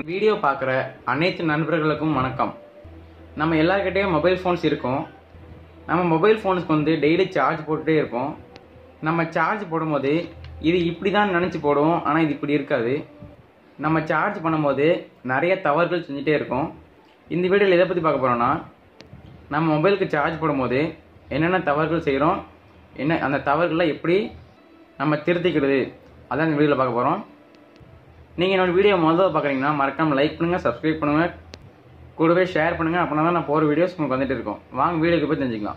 Video பார்க்குற அனைத்து நண்பர்களுக்கும் வணக்கம். நம்ம எல்லார்கிட்டையும் மொபைல் ஃபோன்ஸ் இருக்கும். நம்ம மொபைல் ஃபோன்ஸ்க்கு வந்து டெய்லி சார்ஜ் போட்டுகிட்டே இருப்போம். நம்ம சார்ஜ் போடும்போது இது இப்படி தான் நினச்சி போடுவோம், ஆனால் இது இப்படி இருக்காது. நம்ம சார்ஜ் பண்ணும்போது நிறைய தவறுகள் செஞ்சுட்டே இருக்கோம். இந்த வீடியோவில் எதை பற்றி பார்க்க போகிறோன்னா, நம்ம மொபைலுக்கு சார்ஜ் போடும்போது என்னென்ன தவறுகள் செய்கிறோம், அந்த தவறுகளை எப்படி நம்ம திருத்திக்கிறது, அதான் இந்த வீடியோவில் பார்க்க போகிறோம். நீங்கள் என்னோடய வீடியோ முதல்ல பார்க்குறீங்கன்னா மறக்காமல் லைக் பண்ணுங்கள், சப்ஸ்கிரைப் பண்ணுங்கள், கூடவே ஷேர் பண்ணுங்கள். அப்படின்னா தான் நான் போகிற வீடியோஸ் உங்களுக்கு வந்துட்டு இருக்கோம். வாங்க வீடியோக்கு போய் தெரிஞ்சுக்கலாம்.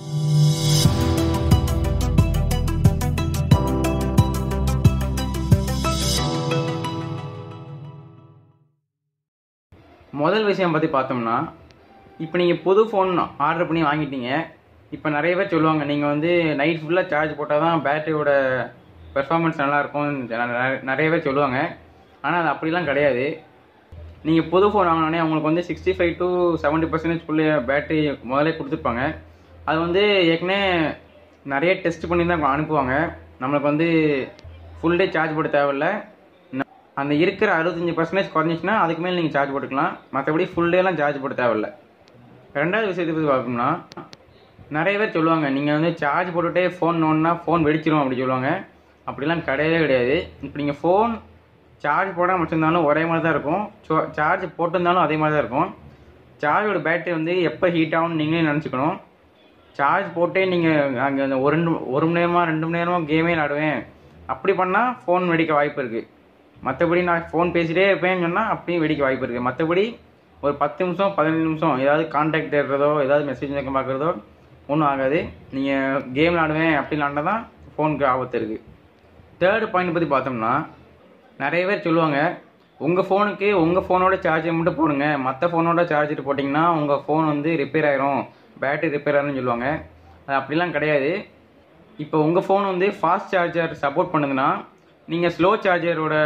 முதல் விஷயம் பற்றி பார்த்தோம்னா, இப்போ நீங்கள் புது ஃபோன் ஆர்டர் பண்ணி வாங்கிட்டீங்க. இப்போ நிறைய பேர் சொல்லுவாங்க, நீங்கள் வந்து நைட் ஃபுல்லாக சார்ஜ் போட்டால் தான் பேட்டரியோட பெர்ஃபார்மன்ஸ் நல்லாயிருக்கும் நிறைய பேர் சொல்லுவாங்க. ஆனால் அது அப்படிலாம் கிடையாது. நீங்கள் புது ஃபோன் வாங்கினோடனே உங்களுக்கு வந்து 65 to 70% பேட்டரி முதலே கொடுத்துருப்பாங்க. அது வந்து ஏற்கனவே நிறைய டெஸ்ட் பண்ணி தான் அனுப்புவாங்க. நம்மளுக்கு வந்து ஃபுல் டே சார்ஜ் போட தேவையில்லை. அந்த இருக்கிற 65% குறைஞ்சிச்சுன்னா அதுக்கு மேலே நீங்கள் சார்ஜ் போட்டுக்கலாம். மற்றபடி ஃபுல் டேலாம் சார்ஜ் போட தேவையில்லை. ரெண்டாவது விஷயத்தை பற்றி பார்க்கணும்னா, நிறைய பேர் சொல்லுவாங்க, நீங்கள் வந்து சார்ஜ் போட்டுகிட்டே ஃபோன் நோண்டினா ஃபோன் வெடிச்சிரும் அப்படி சொல்லுவாங்க. அப்படிலாம் கிடையவே கிடையாது. இப்போ நீங்கள் ஃபோன் சார்ஜ் போடாமல் வச்சுருந்தாலும் ஒரே மாதிரி தான் இருக்கும், சார்ஜ் போட்டிருந்தாலும் அதே மாதிரி தான் இருக்கும். சார்ஜோட பேட்டரி வந்து எப்போ ஹீட் ஆகும்னு நீங்களே நினச்சிக்கணும். சார்ஜ் போட்டே நீங்கள் அங்கே ஒரு மணி நேரமாக 2 மணி நேரமாக கேமே விளாடுவேன் அப்படி பண்ணால் ஃபோன் வெடிக்க வாய்ப்பு இருக்குது. மற்றபடி நான் ஃபோன் பேசிகிட்டே இருப்பேன்னு சொன்னால் அப்படியும் வெடிக்க வாய்ப்பு இருக்குது. மற்றபடி ஒரு 10 நிமிஷம் 15 நிமிஷம் ஏதாவது கான்டாக்ட் எடுக்கிறதோ ஏதாவது மெசேஜ் பார்க்குறதோ ஒன்றும் ஆகாது. நீங்கள் கேம் விளாடுவேன் அப்படி விளாண்டா தான் ஃபோனுக்கு ஆபத்து இருக்குது. தேர்டு பாயிண்ட் பற்றி பார்த்தோம்னா, நிறைய பேர் சொல்லுவாங்க, உங்கள் ஃபோனுக்கு உங்கள் ஃபோனோட சார்ஜர் மட்டும் போடுங்க, மற்ற ஃபோனோட சார்ஜர் போட்டிங்கன்னா உங்கள் ஃபோன் வந்து ரிப்பேர் ஆயிரும், பேட்டரி ரிப்பேர் ஆயிரும்னு சொல்லுவாங்க. அது அப்படிலாம் கிடையாது. இப்போ உங்கள் ஃபோன் வந்து ஃபாஸ்ட் சார்ஜர் சப்போர்ட் பண்ணுதுன்னா நீங்கள் ஸ்லோ சார்ஜரோட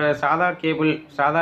சாதா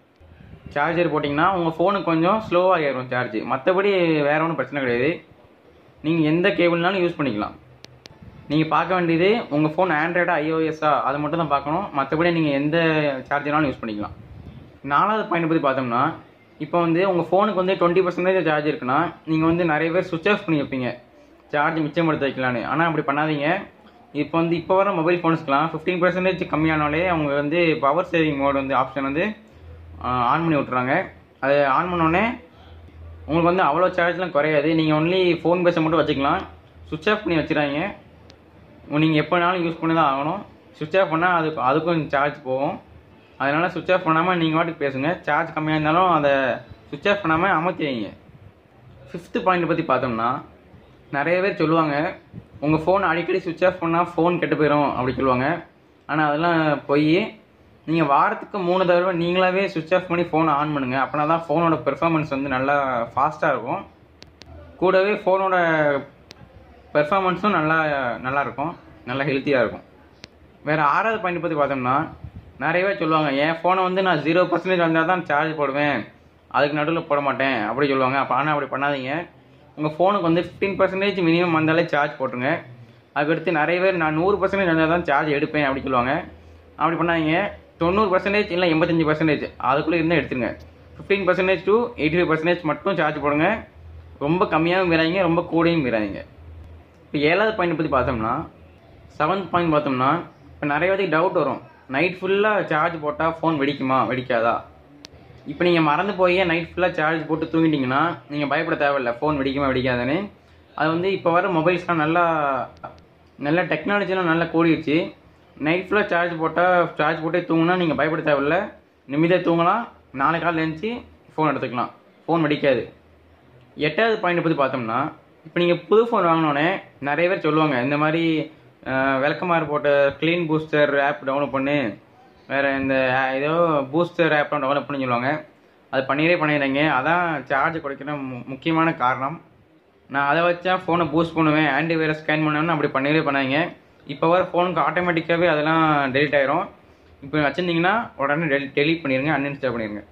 சார்ஜர் போட்டிங்கன்னா உங்கள் ஃபோனுக்கு கொஞ்சம் ஸ்லோவாக ஏறும் சார்ஜ். மற்றபடி வேறு ஒன்றும் பிரச்சனை கிடையாது. நீங்கள் எந்த கேபிள்னாலும் யூஸ் பண்ணிக்கலாம். நீங்கள் பார்க்க வேண்டியது உங்கள் ஃபோன் ஆண்ட்ராய்டா iOS-ஆ அதை மட்டும் தான் பார்க்கணும். மற்றபடி நீங்கள் எந்த சார்ஜர்னாலும் யூஸ் பண்ணிக்கலாம். நாலாவது பாயிண்ட் பற்றி பார்த்தோம்னா, இப்போ வந்து உங்கள் ஃபோனுக்கு வந்து 20% சார்ஜ் இருக்குன்னா நீங்கள் வந்து நிறைய பேர் சுவிட்ச் ஆஃப் பண்ணி வைப்பீங்க சார்ஜ் மிச்சப்படுத்த வைக்கலான்னு. ஆனால் அப்படி பண்ணாதீங்க. இப்போ வர மொபைல் ஃபோன்ஸ்க்கெலாம் 15% கம்மியானாலே அவங்க வந்து பவர் சேவிங் மோட் வந்து ஆப்ஷன் வந்து ஆன் பண்ணி விட்றாங்க. அதை ஆன் பண்ணோடனே உங்களுக்கு வந்து அவ்வளோ சார்ஜ்லாம் குறையாது. நீங்கள் ஒன்லி ஃபோன் பேச மட்டும் வச்சுக்கலாம். சுவிட்ச் ஆஃப் பண்ணி வச்சுறாங்க. நீங்கள் எப்போ வேணாலும் யூஸ் பண்ணி தான் ஆகணும். சுவிட்ச் ஆஃப் பண்ணால் அதுக்கும் சார்ஜ் போகும். அதனால் சுவிட்ச் ஆஃப் பண்ணாமல் நீங்கள் வாட்டுக்கு பேசுங்க. சார்ஜ் கம்மியாக இருந்தாலும் அதை சுவிட்ச் ஆஃப் பண்ணாமல் அமர்த்தி வைங்க. ஃபிஃப்த்து பாயிண்ட் பற்றி பார்த்தோம்னா, நிறைய பேர் சொல்லுவாங்க, உங்கள் ஃபோன் அடிக்கடி சுவிட்ச் ஆஃப் பண்ணால் ஃபோன் கெட்டு போயிடும் அப்படி சொல்லுவாங்க. ஆனால் அதெல்லாம் போய் நீங்கள் வாரத்துக்கு 3 தடவை நீங்களாகவே சுவிட்ச் ஆஃப் பண்ணி ஃபோனை ஆன் பண்ணுங்கள். அப்படின்னா தான் ஃபோனோட பெர்ஃபார்மன்ஸ் வந்து நல்லா ஃபாஸ்ட்டாக இருக்கும். கூடவே ஃபோனோட பெர்ஃபார்மன்ஸும் நல்லா இருக்கும், நல்லா ஹெல்த்தியாக இருக்கும். வேறு 6வது பாயிண்ட் பற்றி பார்த்தோம்னா, நிறைய பேர் சொல்லுவாங்க, என் ஃபோனை வந்து நான் 0% வந்தால் தான் சார்ஜ் போடுவேன், அதுக்கு நடுவில் போட மாட்டேன் அப்படி சொல்லுவாங்க. ஆனால் அப்படி பண்ணாதீங்க. உங்கள் ஃபோனுக்கு வந்து 15% மினிமம் வந்தாலே சார்ஜ் போட்டுருங்க. அதுக்கடுத்து நிறைய பேர் நான் 100% வந்தால் தான் சார்ஜ் எடுப்பேன் அப்படி சொல்லுவாங்க. அப்படி பண்ணாதீங்க. 90% இல்லை 85% அதுக்குள்ளே இருந்தால் எடுத்துருங்க. 15% to 85% மட்டும் சார்ஜ் போடுங்க. ரொம்ப கம்மியாகவும் விராதிங்க, ரொம்ப கூடையும் விராதிங்க. இப்போ 7வது பாயிண்ட் பற்றி பார்த்தோம்னா, 7th பாயிண்ட் பார்த்தோம்னா, இப்போ நிறைய பேருக்கு டவுட் வரும், நைட் ஃபுல்லாக சார்ஜ் போட்டால் ஃபோன் வெடிக்குமா வெடிக்காதா? இப்போ நீங்கள் மறந்து போய் நைட் ஃபுல்லாக சார்ஜ் போட்டு தூங்கிட்டீங்கன்னா நீங்கள் பயப்பட தேவையில்லை ஃபோன் வெடிக்குமா வெடிக்காதுன்னு. அது வந்து இப்போ வர மொபைல்ஸ்லாம் நல்ல டெக்னாலஜிலாம் நல்லா கூடிடுச்சு. நைட் ஃபுல்லாக சார்ஜ் போட்டே தூங்கினா நீங்கள் பயப்பட தேவையில்லை, நிம்மதியாக தூங்கலாம். நாளை காலையில் எழுந்துச்சி ஃபோன் எடுத்துக்கலாம், ஃபோன் வெடிக்காது. 8வது பாயிண்ட் பற்றி பார்த்தோம்னா, இப்போ நீங்கள் புது ஃபோன் வாங்கினோடனே நிறைய பேர் சொல்லுவாங்க, இந்த மாதிரி விளக்கமாறு போட்ட க்ளீன் பூஸ்டர் ஆப் டவுன்லோட் பண்ணு, வேறு இந்த ஏதோ பூஸ்டர் ஆப்லாம் டவுன்லோட் பண்ணி சொல்லுவாங்க. அது பண்ணிடுறீங்க. அதான் சார்ஜ் குறைக்கிற முக்கியமான காரணம். நான் அதை வச்சா ஃபோனை பூஸ்ட் பண்ணுவேன், ஆன்டிவைரஸ் ஸ்கேன் பண்ணுவேன்னு அப்படி பண்ணாதீங்க. இப்போ வர ஃபோனுக்கு ஆட்டோமேட்டிக்காகவே அதெல்லாம் டெலிட் ஆயிரும். இப்போ வச்சுருந்தீங்கன்னா உடனே டெலிட் பண்ணிடுங்க, அன்இன்ஸ்டால் பண்ணிடுங்க.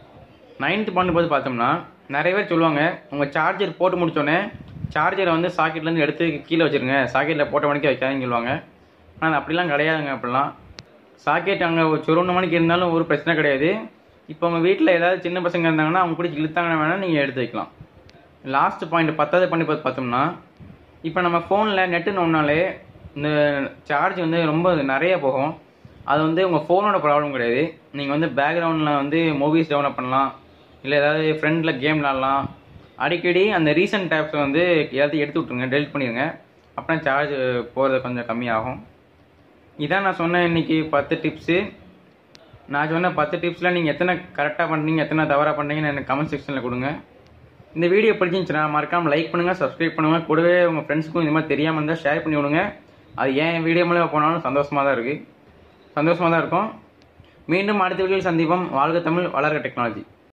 9th பாயிண்ட் பற்றி பார்த்தோம்னா, நிறைய பேர் சொல்லுவாங்க, உங்கள் சார்ஜர் போட்டு முடிச்சோடனே சார்ஜரை வந்து சாக்கெட்லேருந்து எடுத்து கீழே வச்சுருங்க, சாக்கெட்டில் போட்ட மணிக்கு வைக்காதுன்னு சொல்லுவாங்க. ஆனால் அப்படிலாம் கிடையாதுங்க. அப்படிலாம் சாக்கெட் அங்கே ஒரு 1 மணிக்கு இருந்தாலும் ஒரு பிரச்சனை கிடையாது. இப்போ உங்கள் வீட்டில் ஏதாவது சின்ன பசங்க இருந்தாங்கன்னா அவங்க கூட இழுத்தாங்கன்னா வேணால் நீங்கள் எடுத்து வைக்கலாம். லாஸ்ட் பாயிண்ட் 10வது பண்ணி பார்த்தோம்னா, இப்போ நம்ம ஃபோனில் நெட்டுன்னு ஒன்றாலே இந்த சார்ஜ் வந்து ரொம்ப நிறைய போகும். அது வந்து உங்கள் ஃபோனோட ப்ராப்ளம் கிடையாது. நீங்கள் வந்து பேக்ரவுண்டில் வந்து மூவிஸ் டவுன்லோட் பண்ணலாம், இல்லை ஏதாவது ஃப்ரெண்டில் கேம் விளாட்லாம். அடிக்கடி அந்த ரீசன்ட் டேப்ஸை வந்து எல்லாத்தையும் எடுத்து விட்ருங்க, டெலிட் பண்ணிடுங்க. அப்புறம் சார்ஜ் போகிறது கொஞ்சம் கம்மியாகும். இதான் நான் சொன்ன இன்றைக்கி 10 டிப்ஸு. நான் சொன்ன 10 டிப்ஸில் நீங்கள் எத்தனை கரெக்டாக பண்ணுறீங்க, எத்தனை தவறாக பண்ணுறீங்கன்னு எனக்கு கமெண்ட் செக்ஷனில் கொடுங்க. இந்த வீடியோ பிடிச்சிருந்துச்சுன்னா மறக்காமல் லைக் பண்ணுங்கள், சப்ஸ்கிரைப் பண்ணுங்கள். கூடவே உங்கள் ஃப்ரெண்ட்ஸுக்கும் இந்த மாதிரி தெரியாமல் இருந்தால் ஷேர் பண்ணி விடுங்க. அது ஏன் வீடியோ மூலம் போனாலும் சந்தோஷமாக தான் இருக்கும். மீண்டும் அடுத்த வீடியோவில் சந்திப்போம். வாழ்க தமிழ், வளர்க டெக்னாலஜி.